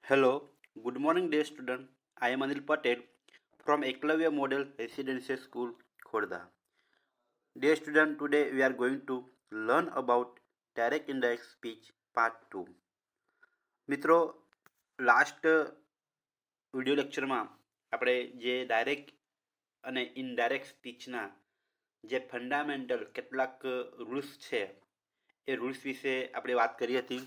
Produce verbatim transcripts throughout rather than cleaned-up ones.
Hello, good morning, dear student. I am Anil Patel from Eklavya Model Residential School, Khordha. Dear student, today we are going to learn about direct indirect speech part two. મિત્રો last video લેક્ચરમાં આપણે જે direct અને indirect સ્પીચના જે fundamental કેટલાક rules છે એ rules વિશે આપણે વાત કરી હતી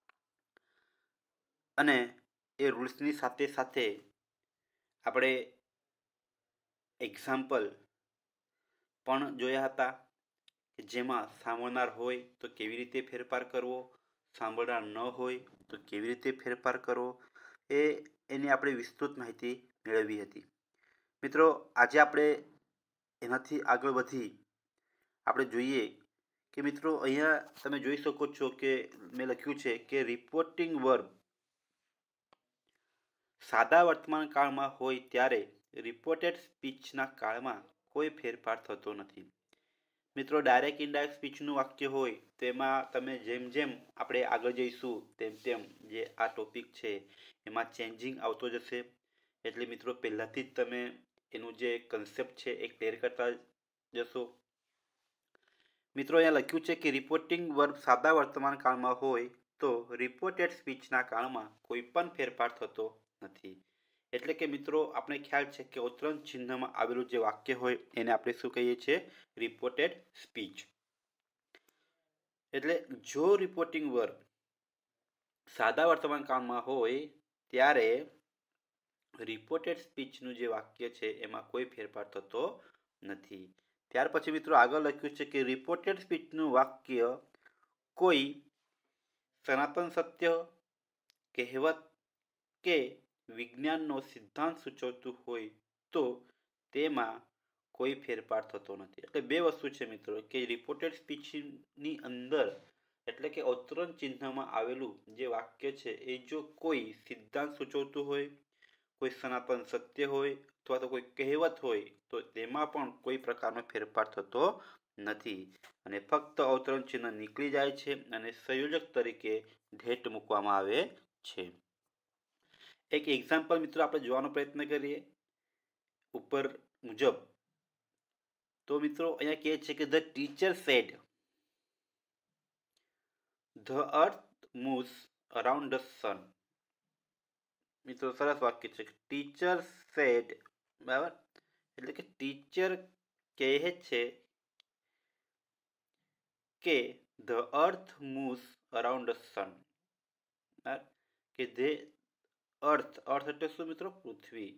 અને એ રૂલ્સની સાથે સાથે આપણે એક્ઝામ્પલ પણ જોયા હતા કે જેમાં સાંભળનાર હોય તો કેવી રીતે ફેરફાર કરવો, સાંભળનાર ન હોય તો કેવી રીતે ફેરફાર કરવો, એ એની આપણે વિસ્તૃત માહિતી મેળવી હતી. મિત્રો આજે આપણે એનાથી આગળ વધી આપણે જોઈએ કે મિત્રો અહીંયા તમે જોઈ શકો છો કે મેં લખ્યું છે કે રિપોર્ટિંગ વર્બ સાદા વર્તમાન કાળમાં હોય ત્યારે રિપોર્ટેડ સ્પીચના કાળમાં કોઈ ફેરફાર થતો નથી. મિત્રો ડાયરેક્ટ ઇનડાયરેક્ટ સ્પીચનું વાક્ય હોય તેમાં તમે જેમ જેમ આપણે આગળ જઈશું તેમ તેમ જે આ ટોપિક છે એમાં ચેન્જિંગ આવતો જશે. એટલે મિત્રો પહેલાંથી જ તમે એનું જે કન્સેપ્ટ છે એ ક્લિયર કરતા જશો. મિત્રો અહીંયા લખ્યું છે કે રિપોર્ટિંગ વર્બ સાદા વર્તમાન કાળમાં હોય તો રિપોર્ટેડ સ્પીચના કાળમાં કોઈ પણ ફેરફાર થતો નથી. એટલે કે મિત્રો આપણે ખ્યાલ છે કે અવતરણ ચિહ્નમાં આવેલું જે વાક્ય હોય એને આપણે શું કહીએ છીએ? Reported speech. એટલે જો રિપોર્ટિંગ વર્બ સાદા વર્તમાન કાળમાં હોય ત્યારે રિપોર્ટેડ સ્પીચનું જે વાક્ય છે એમાં કોઈ ફેરફાર થતો નથી. ત્યાર પછી મિત્રો આગળ લખ્યું છે કે રિપોર્ટેડ સ્પીચનું વાક્ય કોઈ સનાતન સત્ય, કહેવત કે વિજ્ઞાનનો સિદ્ધાંત સૂચવતું હોય તો તેમાં કોઈ ફેરફાર થતો નથી. એટલે બે વસ્તુ છે મિત્રો કે રિપોર્ટેડ સ્પીચની અંદર એટલે કે અવતરણ ચિહ્નમાં આવેલું જે વાક્ય છે એ જો કોઈ સિદ્ધાંત સૂચવતું હોય, કોઈ સનાતન સત્ય હોય અથવા તો કોઈ કહેવત હોય તો તેમાં પણ કોઈ પ્રકારનો ફેરફાર થતો નથી અને ફક્ત અવતરણ ચિહ્ન નીકળી જાય છે અને સંયોજક તરીકે ધેટ મૂકવામાં આવે છે. એક એક્ઝામ્પલ મિત્રો આપણે જોવાનો પ્રયત્ન કરીએ ઉપર મુજબ. તો મિત્રો અહીંયા કહે છે કે the teacher said the earth moves around the sun. મિત્રો સરસ વાક્ય છે. ટીચર સેડ, બરાબર, એટલે કે ટીચર કહે છે કે the earth moves around the sun. કે જે અર્થ અર્થ એટલે શું મિત્રો? પૃથ્વી.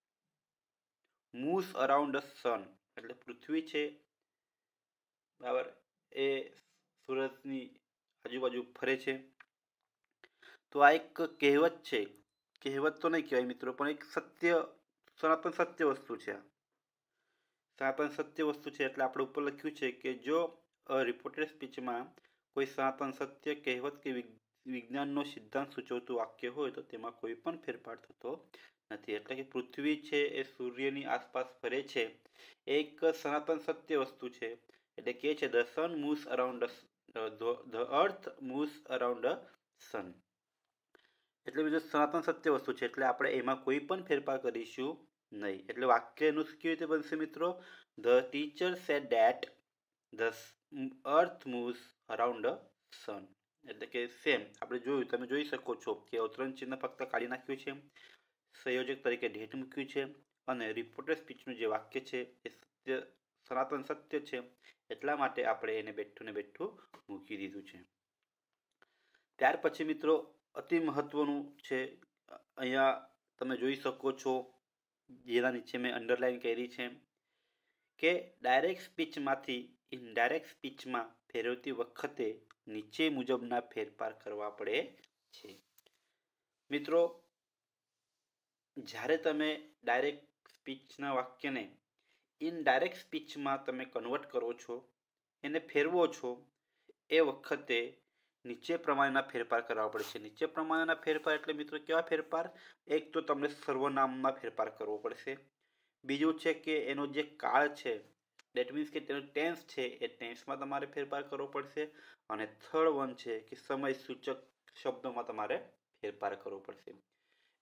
મૂવ્સ અરાઉન્ડ ધ સન એટલે પૃથ્વી છે, બરાબર, એ સૂરજની આજુબાજુ ફરે છે. તો આ એક કહેવત છે. કહેવત તો નહીં કહેવાય મિત્રો, પણ એક સત્ય, સનાતન સત્ય વસ્તુ છે. સનાતન સત્ય વસ્તુ છે એટલે આપણે ઉપર લખ્યું છે કે જો રિપોર્ટેડ સ્પીચમાં કોઈ સનાતન સત્ય, કહેવત કે વિજ્ઞાનનો સિદ્ધાંત સૂચવતું વાક્ય હોય તો તેમાં કોઈ પણ ફેરફાર થતો નથી. એટલે કે પૃથ્વી છે એ સૂર્યની આસપાસ ફરે છે, એક સનાતન સત્ય વસ્તુ છે. એટલે કે છે the sun moves around the earth moves around the sun. એટલે બીજું સનાતન સત્ય વસ્તુ છે એટલે આપણે એમાં કોઈ પણ ફેરફાર કરીશું નહીં. એટલે વાક્યનું કેવી રીતે બનશે મિત્રો? The teacher said that the earth moves around the sun. એટલે કે સેમ આપણે જોયું, તમે જોઈ શકો છો કે અવતરણ ચિહ્ન ફક્ત કાઢી નાખ્યું છે, સંયોજક તરીકે ધેટ મૂક્યું છે અને રિપોર્ટેડ સ્પીચનું જે વાક્ય છે એ સત્ય, સનાતન સત્ય છે એટલા માટે આપણે એને બેઠું ને બેઠું મૂકી દીધું છે. ત્યાર પછી મિત્રો અતિ મહત્વનું છે, અહીંયા તમે જોઈ શકો છો જેના નીચે મેં અંડરલાઈન કરી છે કે ડાયરેક્ટ સ્પીચમાંથી ઇનડાયરેક્ટ સ્પીચમાં ફેરવતી વખતે નીચે મુજબના ફેરફાર કરવા પડે છે. મિત્રો જ્યારે તમે ડાયરેક્ટ સ્પીચના વાક્યને ઇનડાયરેક્ટ સ્પીચમાં તમે કન્વર્ટ કરો છો, એને ફેરવો છો, એ વખતે નીચે પ્રમાણેના ફેરફાર કરવા પડે છે. નીચે પ્રમાણેના ફેરફાર એટલે મિત્રો કેવા ફેરફાર? એક તો તમને સર્વનામમાં ફેરફાર કરવો પડશે. બીજું છે કે એનો જે કાળ છે, દેટ મીન્સ કે તેનો ટેન્સ છે એ ટેન્સમાં તમારે ફેરફાર કરવો પડશે. અને થર્ડ વન છે કે સમય સૂચક શબ્દોમાં તમારે ફેરફાર કરવો પડશે.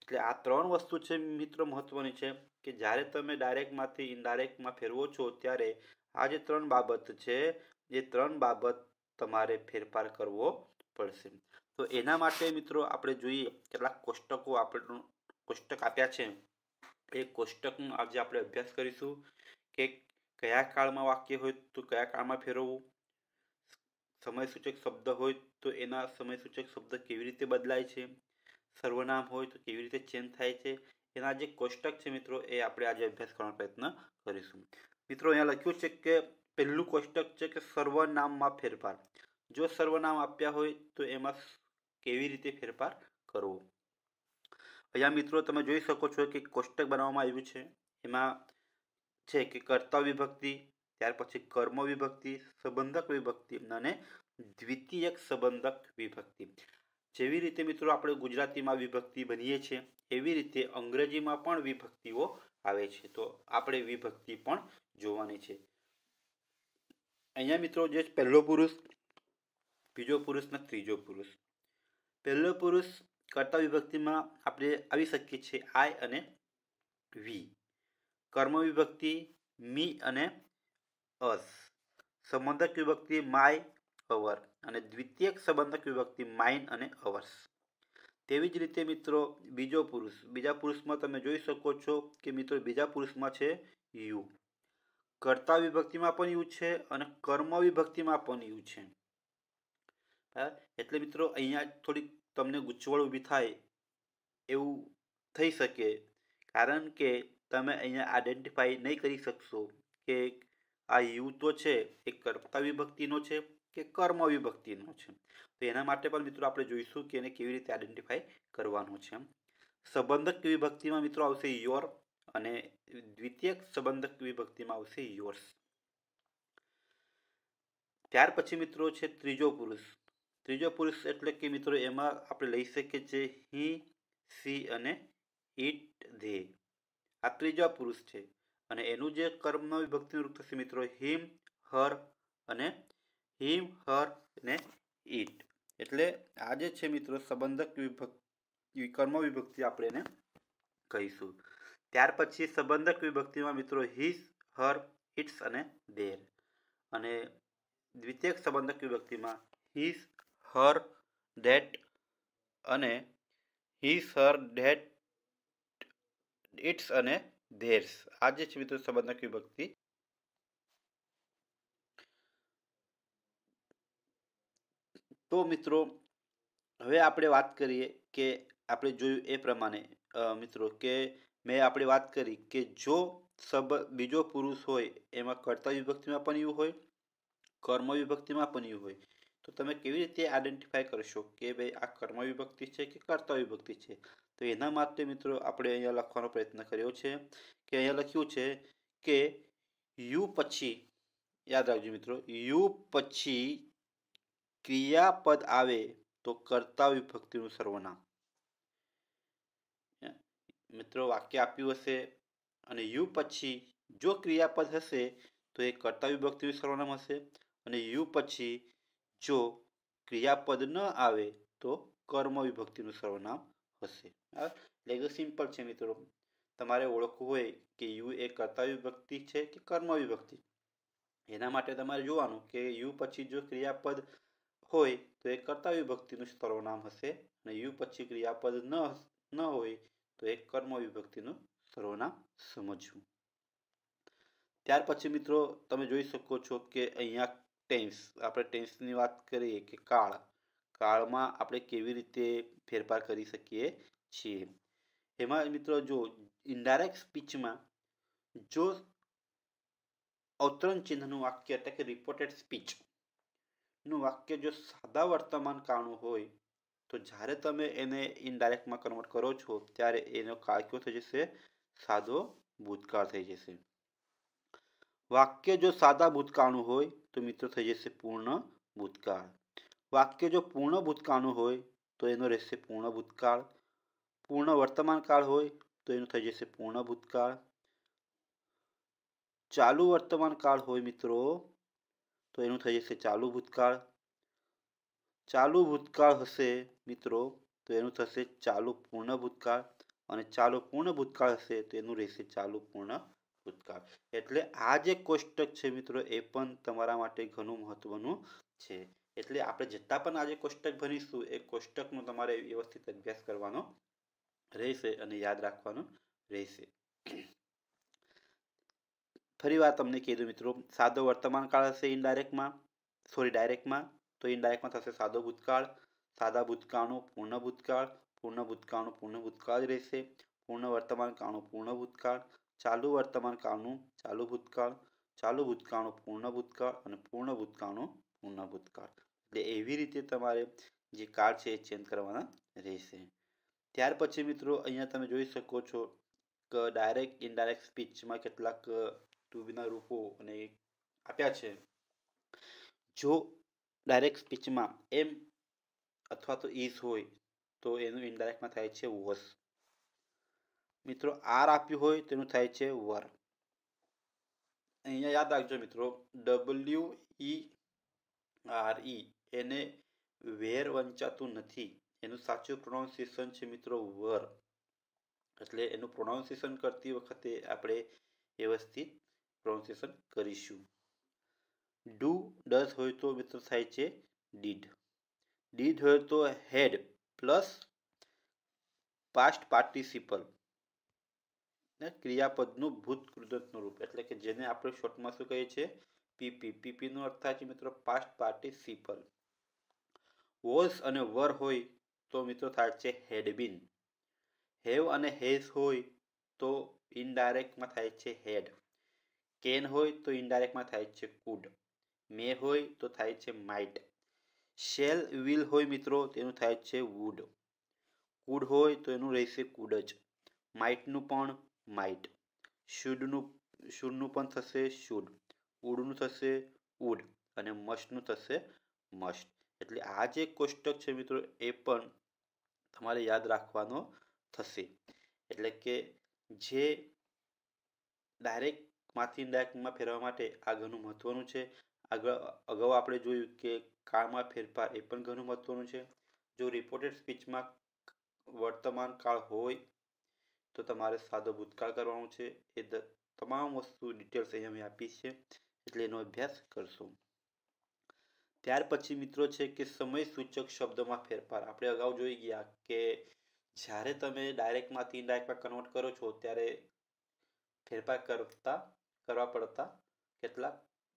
એટલે આ ત્રણ વસ્તુ છે મિત્રો મહત્વની છે કે જ્યારે તમે ડાયરેક્ટમાંથી ઇનડાયરેક્ટમાં ફેરવો છો ત્યારે આ જે ત્રણ બાબત છે એ ત્રણ બાબત તમારે ફેરફાર કરવો પડશે. તો એના માટે મિત્રો આપણે જોઈએ કેટલાક કોષ્ટકો આપણે કોષ્ટક આપ્યા છે. એ કોષ્ટકનો આજે આપણે અભ્યાસ કરીશું કે કયા કાળમાં વાક્ય હોય તો કયા કાળમાં ફેરવવું, સમયસૂચક શબ્દ હોય તો એના સમયસૂચક શબ્દ કેવી રીતે બદલાય છે, સર્વનામ હોય તો કેવી રીતે ચેન્જ થાય છે, એના જે કોષ્ટક છે મિત્રો એ આપણે આજે અભ્યાસ કરવાનો પ્રયત્ન કરીશું. મિત્રો અહીંયા લખ્યું છે કે પહેલું કોષ્ટક છે કે સર્વનામમાં ફેરફાર. જો સર્વનામ આપ્યા હોય તો એમાં કેવી રીતે ફેરફાર કરવો. અહીંયા મિત્રો તમે જોઈ શકો છો કે કોષ્ટક બનાવવામાં આવ્યું છે. એમાં છે કે કર્તા વિભક્તિ, ત્યાર પછી કર્મ વિભક્તિ, સંબંધક વિભક્તિ અને દ્વિતીયક સંબંધક વિભક્તિ. જેવી રીતે મિત્રો આપણે ગુજરાતીમાં વિભક્તિ બનીએ છીએ એવી રીતે અંગ્રેજીમાં પણ વિભક્તિઓ આવે છે. તો આપણે વિભક્તિ પણ જોવાની છે. અહીંયા મિત્રો જે પહેલો પુરુષ, બીજો પુરુષ ને ત્રીજો પુરુષ. પહેલો પુરુષ કર્તા વિભક્તિમાં આપણે આવી શકીએ છીએ આઈ અને વી. કર્મ વિભક્તિ મી અને અસ. સંબંધક વિભક્તિ માય, અવર અને દ્વિતીયક સંબંધક વિભક્તિ માઇન અને અવર્સ. તેવી જ રીતે મિત્રો બીજો પુરુષ, બીજા પુરુષમાં તમે જોઈ શકો છો કે મિત્રો બીજા પુરુષમાં છે યુ. કર્તા વિભક્તિમાં પણ યુ છે અને કર્મ વિભક્તિમાં પણ યુ છે. એટલે મિત્રો અહીંયા થોડીક તમને ગૂંચવણ ઊભી થાય એવું થઈ શકે, કારણ કે તમે અહીંયા આઈડેન્ટિફાઈ નહીં કરી શકશો કે આ યુ તો છે એ કર્તા વિભક્તિનો છે કે કર્મ વિભક્તિનો છે. તો એના માટે પણ મિત્રો આપણે જોઈશું કે એને કેવી રીતે આઈડેન્ટિફાઈ કરવાનું છે. સંબંધક વિભક્તિમાં મિત્રો આવશે યોર અને દ્વિતીયક સંબંધક વિભક્તિમાં આવશે યોર્સ. ત્યાર પછી મિત્રો છે ત્રીજો પુરુષ. ત્રીજો પુરુષ એટલે કે મિત્રો એમાં આપણે લઈ શકીએ છીએ હી, સી અને ઇટ, ધે. આ ત્રીજા પુરુષ છે અને એનું જે કર્મ વિભક્તિનું રૂપ થશે મિત્રો હિમ, હર અને હિમ, હર અને ઇટ. એટલે આ જે છે મિત્રો સંબંધક વિભક્તિ, કર્મ વિભક્તિ આપણે એને કહીશું. ત્યાર પછી સંબંધક વિભક્તિમાં મિત્રો હિસ, હર, ઇટ્સ અને ધેર. અને દ્વિતીયક સંબંધક વિભક્તિમાં હિસ, હર, ધેટ અને હિસ, હર, ધેટ, ઇટ્સ અને ધેર્સ. આ જે છે મિત્રો સંબંધક વિભક્તિ. તો મિત્રો હવે આપણે વાત કરીએ કે આપણે જોયું એ પ્રમાણે મિત્રો કે મેં આપણે વાત કરી કે જો સબ બીજો પુરુષ હોય એમાં કર્તા વિભક્તિમાં પણ યુ હોય, કર્મ વિભક્તિમાં પણ યુ હોય, તો તમે કેવી રીતે આઈડેન્ટિફાઈ કરશો કે ભાઈ આ કર્મ વિભક્તિ છે કે કર્તા વિભક્તિ છે. તો એના માટે મિત્રો આપણે અહીંયા લખવાનો પ્રયત્ન કર્યો છે કે અહીંયા લખ્યું છે કે યુ પછી, યાદ રાખજો મિત્રો, યુ પછી ક્રિયાપદ આવે તો કર્તા વિભક્તિનું સર્વનામ. મિત્રો વાક્ય આપ્યું હશે અને યુ પછી જો ક્રિયાપદ હશે તો એ કર્તા વિભક્તિનું સર્વનામ હશે અને યુ પછી જો ક્રિયાપદ ન આવે તો કર્મ વિભક્તિનું સર્વનામ હશે. એટલે સિમ્પલ છે મિત્રો. તમારે ઓળખવું હોય કે યુ એ કર્તા વિભક્તિ છે કે કર્મ વિભક્તિ. એના માટે તમારે જોવાનું કે યુ પછી જો ક્રિયાપદ હોય તો એ કર્તા વિભક્તિનું સર્વનામ હશે અને યુ પછી ક્રિયાપદ ન ન હોય તો એ કર્મ વિભક્તિનું સર્વનામ સમજવું. ત્યાર પછી મિત્રો તમે જોઈ શકો છો કે અહીંયા ટેન્સ, આપણે ટેન્સની વાત કરીએ કે કાળ. કાળમાં આપણે કેવી રીતે ફેરફાર કરી શકીએ છીએ. એમાં મિત્રો જો ઇનડાયરેક્ટ સ્પીચમાં જો અવતરણ ચિહ્નનું વાક્ય એટલે કે રિપોર્ટેડ સ્પીચ નું વાક્ય જો સાદા વર્તમાન કાળનું હોય તો જ્યારે તમે એને ઇનડાયરેક્ટમાં કન્વર્ટ કરો છો ત્યારે એનો કાળ કયો થઈ જશે? સાદો ભૂતકાળ થઈ જશે. વાક્ય જો સાદા ભૂતકાળનું હોય તો મિત્રો થઈ જશે પૂર્ણ ભૂતકાળ. વાક્ય જો પૂર્ણ ભૂતકાળનું હોય તો એનો રહેશે પૂર્ણ ભૂતકાળ. પૂર્ણ વર્તમાન કાળ હોય તો એનું થઈ જશે પૂર્ણ ભૂતકાળ. ચાલુ વર્તમાન કાળ હોય મિત્રો તો એનું થઈ જશે ચાલુ ભૂતકાળ. ચાલુ ભૂતકાળ હશે મિત્રો તો એનું થશે ચાલુ પૂર્ણ ભૂતકાળ અને ચાલુ પૂર્ણ ભૂતકાળ હશે તો એનું રહેશે ચાલુ પૂર્ણ ભૂતકાળ. એટલે આ જે કોષ્ટક છે મિત્રો એ પણ તમારા માટે ઘણું મહત્વનું છે. એટલે આપણે જેટલા પણ આજે કોષ્ટક ભણીશું એ કોષ્ટકનો તમારે વ્યવસ્થિત અભ્યાસ કરવાનો રહેશે અને યાદ રાખવાનો રહેશે. ફરી વાર તમને કીધું મિત્રો, સાદો વર્તમાન કાળ હશે ઇનડાયરેક્ટમાં, સોરી ડાયરેક્ટમાં, તો ઇનડાયરેક્ટમાં થશે સાદો ભૂતકાળ, સાદા ભૂતકાળનું પૂર્ણ ભૂતકાળ, પૂર્ણ ભૂતકાળનું પૂર્ણ ભૂતકાળ જ રહેશે, પૂર્ણ વર્તમાન કાળનું પૂર્ણ ભૂતકાળ, ચાલુ વર્તમાન કાળનું ચાલુ ભૂતકાળ, ચાલુ ભૂતકાળનું પૂર્ણ ભૂતકાળ અને પૂર્ણ ભૂતકાળનું પૂર્ણ ભૂતકાળ. એટલે એવી રીતે તમારે જે કાળ છે એ ચેન્જ કરવાના રહેશે. ત્યાર પછી મિત્રો અહીંયા તમે જોઈ શકો છો કે ડાયરેક્ટ ઇનડાયરેક્ટ સ્પીચમાં કેટલાક ટુબીના રૂપો અને આપ્યા છે. જો ડાયરેક્ટ સ્પીચમાં એમ અથવા તો ઇઝ હોય તો એનું ઇનડાયરેક્ટમાં થાય છે વોઝ. મિત્રો આર આપ્યું હોય તેનું થાય છે વર. અહીંયા યાદ રાખજો મિત્રો, ડબલ્યુ ઈ આર ઈ એને વેર વંચાતું નથી. એનું સાચું પ્રોનાઉન્સિએશન છે મિત્રો વર. એટલે એનું પ્રોનાઉન્સિએશન કરતી વખતે આપણે વ્યવસ્થિત પ્રોનાઉન્સિએશન કરીશું. ડુ ડઝ હોય તો મિત્રો થાય છે ડીડ. ડીડ હોય તો હેડ પ્લસ પાસ્ટ પાર્ટિસિપલ ને ક્રિયાપદનું ભૂત કૃદંતનું રૂપ, એટલે કે જેને આપણે શોર્ટમાં શું કહીએ છીએ પીપી. પીપીનો અર્થ થાય છે મિત્રો પાસ્ટ પાર્ટિસિપલ. વોઝ અને વર હોય તો મિત્રો થાય છે હેડ બીન. હેવ અને હેઝ હોય તો ઇનડાયરેક્ટમાં થાય છે હેડ. કેન હોય તો ઇનડાયરેક્ટમાં થાય છે કુડ. મે હોય તો થાય છે માઇટ. શેલ વિલ હોય મિત્રો તેનું થાય છે વુડ. કુડ હોય તો એનું રહેશે કુડ જ. માઇટનું પણ માઇટ. શુડનું શુડનું પણ થશે શુડ. ઉડનું થશે ઉડ અને મસ્ટનું થશે મસ્ટ. એટલે આ જે કોષ્ટક છે મિત્રો એ પણ તમારે યાદ રાખવાનો થશે. એટલે કે જે ડાયરેક્ટમાંથી ઇનડાયરેક્ટમાં ફેરવવા માટે આ ઘણું મહત્વનું છે. આગળ અગાઉ આપણે જોયું કે કાળમાં ફેરફાર એ પણ ઘણું મહત્વનું છે. જો રિપોર્ટેડ સ્પીચમાં વર્તમાન કાળ હોય તો તમારે સાદો ભૂતકાળ કરવાનું છે. એ તમામ વસ્તુ ડિટેલ્સ અહીંયા મેં આપી છે, એટલે એનો અભ્યાસ કરશો. ત્યાર પછી મિત્રો છે કે સમય સૂચક શબ્દોમાં ફેરફાર. આપણે અગાઉ જોઈ ગયા કે જ્યારે તમે ડાયરેક્ટમાંથી ઇનડાયરેક્ટમાં કન્વર્ટ કરો છો ત્યારે ફેરફાર કરતા કરવા પડતા કેટલાક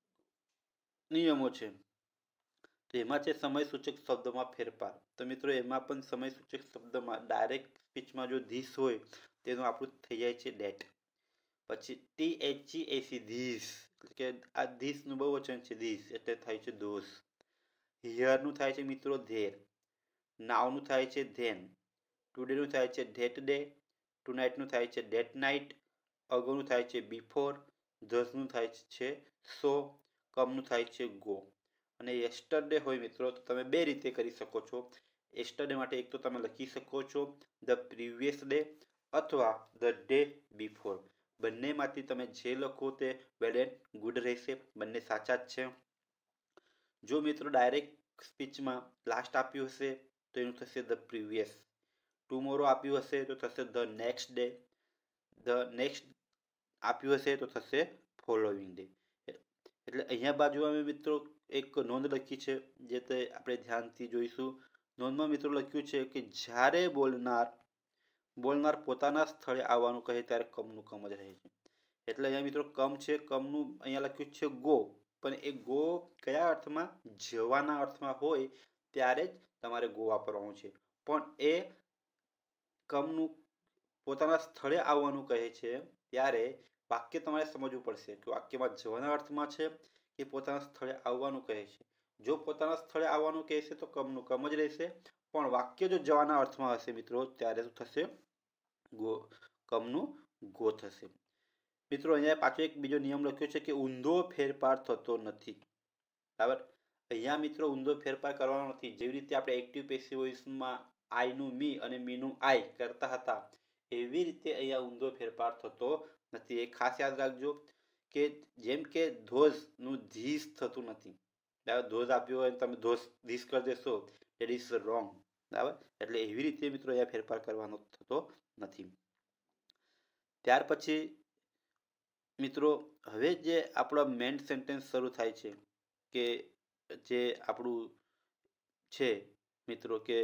નિયમો છે. તો એમાં છે સમય સૂચક શબ્દોમાં ફેરફાર. તો મિત્રો એમાં પણ સમય સૂચક શબ્દમાં ડાયરેક્ટ સ્પીચમાં જો ધીસ હોય તેનું આપણું થઈ જાય છે ડેટ. પછી T H E S E these, એટલે કે આ ધીસનું બહુ વચન છે ધીસ, એટલે થાય છે ધોસ. હિયરનું થાય છે મિત્રો ધેર. નાવનું થાય છે ધેન. ટુડેનું થાય છે ધેટ ડે. ટુ નાઇટનું થાય છે ડેટ નાઇટ. અગોનું થાય છે બિફોર. ધસનું થાય છે સો. કમનું થાય છે ગો. અને યસ્ટરડે હોય મિત્રો તો તમે બે રીતે કરી શકો છો. યસ્ટરડે માટે એક તો તમે લખી શકો છો ધ પ્રીવિયસ ડે અથવા ધ ડે બિફોર. બંનેમાંથી તમે જે લખો તે વેલ એન્ડ ગુડ રહેશે. બંને સાચા જ છે. જો મિત્રો ડાયરેક્ટ સ્પીચમાં લાસ્ટ આપ્યું હશે તો એનું થશે ધ પ્રીવિયસ. ટુમોરો આપ્યું હશે તો થશે the next day. The next આપ્યું હશે તો થશે ફોલોઈંગ ડે. એટલે અહીંયા બાજુ અમે મિત્રો એક નોંધ લખી છે જે તે આપણે ધ્યાનથી જોઈશું. નોંધમાં મિત્રો લખ્યું છે કે જ્યારે બોલનાર બોલનાર પોતાના સ્થળે આવવાનું કહે ત્યારે કમનું કમ જ રહે છે. એટલે અહીંયા મિત્રો કમ છે, કમનું અહીંયા લખ્યું છે ગો, પણ એ ગો કયા અર્થમાં? જવાના અર્થમાં હોય ત્યારે જ તમારે ગો વાપરવાનું છે. પણ એ કમનું પોતાના સ્થળે આવવાનું કહે છે ત્યારે વાક્ય તમારે સમજવું પડશે કે વાક્યમાં જવાના અર્થમાં છે કે પોતાના સ્થળે આવવાનું કહે છે. જો પોતાના સ્થળે આવવાનું કહેશે તો કમનું કમ જ રહેશે, પણ વાક્ય જો જવાના અર્થમાં હશે મિત્રો ત્યારે શું થશે? ગો કમનું ગો થશે. મિત્રો અહીંયા પાછો એક બીજો નિયમ લખ્યો છે કે ઊંધો ફેરફાર થતો નથી. બરાબર, અહીંયા મિત્રો ઊંધો ફેરફાર કરવાનો નથી. જેવી રીતે આપણે એક્ટિવ પેસિવ વોઇસમાં આઈનું મી અને મીનું આઈ કરતા હતા એવી રીતે અહીંયા ઊંધો ફેરફાર થતો નથી. એ ખાસ યાદ રાખજો કે જેમ કે ધોઝનું ધીસ થતું નથી. બરાબર, ધોઝ આપ્યો હોય તમે ધોઝ ધીસ કરી દેશો, દેટ ઇઝ રોંગ. બરાબર, એટલે એવી રીતે મિત્રો અહીંયા ફેરફાર કરવાનો થતો નથી. ત્યાર પછી મિત્રો હવે જે આપણો મેઇન સેન્ટેન્સ શરૂ થાય છે કે જે આપણું છે મિત્રો કે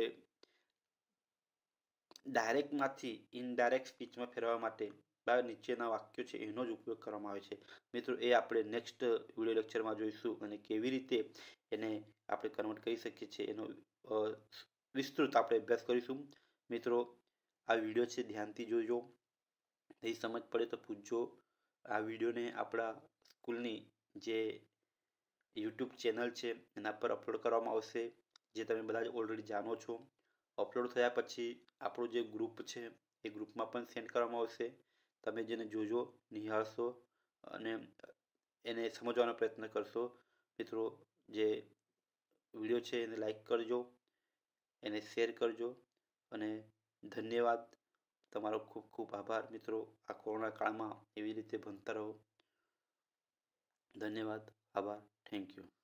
ડાયરેક્ટમાંથી ઇનડાયરેક્ટ સ્પીચમાં ફેરવવા માટે આ નીચેના વાક્યો છે એનો જ ઉપયોગ કરવામાં આવે છે. મિત્રો એ આપણે નેક્સ્ટ વિડીયો લેક્ચરમાં જોઈશું અને કેવી રીતે એને આપણે કન્વર્ટ કરી શકીએ છીએ એનો વિસ્તૃત આપણે અભ્યાસ કરીશું. મિત્રો આ વિડીયો છે ધ્યાનથી જોજો, નહીં સમજ પડે તો પૂછજો. આ વિડીયોને આપણા સ્કૂલની જે યુટ્યુબ ચેનલ છે એના પર અપલોડ કરવામાં આવશે, જે તમે બધા જ ઓલરેડી જાણો છો. અપલોડ થયા પછી આપણું જે ગ્રુપ છે એ ગ્રુપમાં પણ સેન્ડ કરવામાં આવશે. તમે જેને જોજો, નિહાળશો અને એને સમજવાનો પ્રયત્ન કરશો. મિત્રો જે વિડીયો છે એને લાઈક કરજો, એને શેર કરજો અને ધન્યવાદ. તમારો ખૂબ ખૂબ આભાર મિત્રો. આ કોરોના કાળમાં એવી રીતે ભણતા રહો. ધન્યવાદ, આભાર, થેન્ક યુ.